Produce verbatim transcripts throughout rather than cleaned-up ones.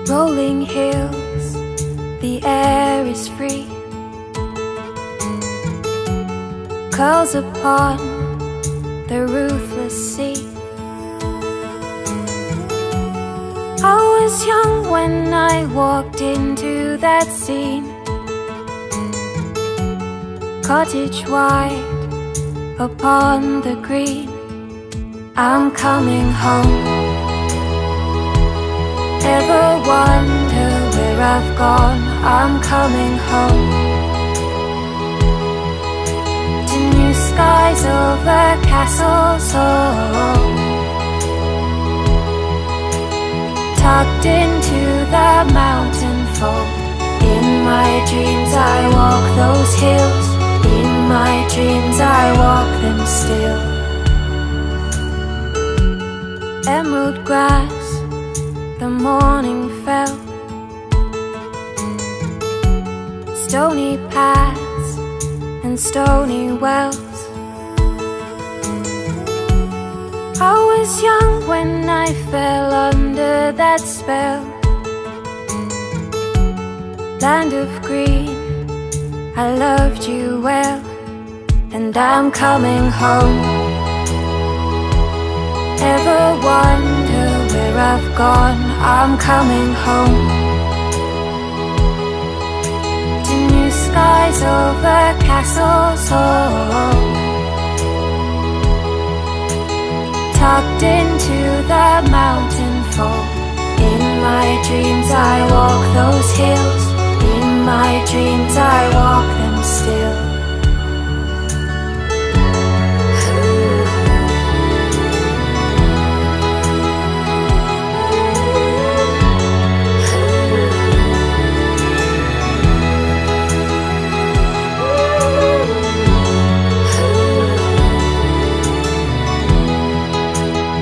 rolling hills, the air is free, curls upon the ruthless sea. I was young when I walked into that scene. Cottage white upon the green. I'm coming home. Ever wonder where I've gone? I'm coming home to new skies over castles home, tucked into the mountain fold. In my dreams I walk those hills. In my dreams I walk them still. Emerald grass, the morning fell, stony paths and stony wells. I was young when I fell under that spell. Land of green, I loved you well, and I'm coming home. Ever wonder where I've gone? I'm coming home to new skies over castles home, tucked into the mountain fold. In my dreams I walk those hills. In my dreams I walk them still.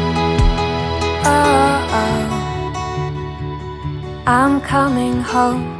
I'm coming home.